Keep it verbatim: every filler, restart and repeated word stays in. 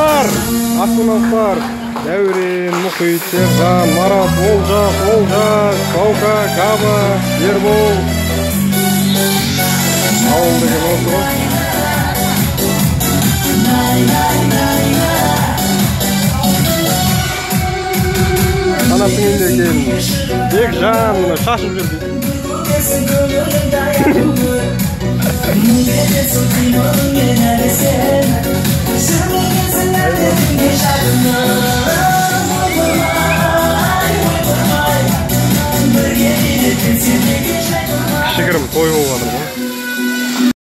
астаналықтар, астаналықтар, Дәурен, Мұхит, Сержан, Марат, Олжас, Олжас, Баука, Каба, Ербол. Ауыл деген осы ғой. Қанаттың елде екен. Бекжан шашып жүрді. Nunca te solté, no me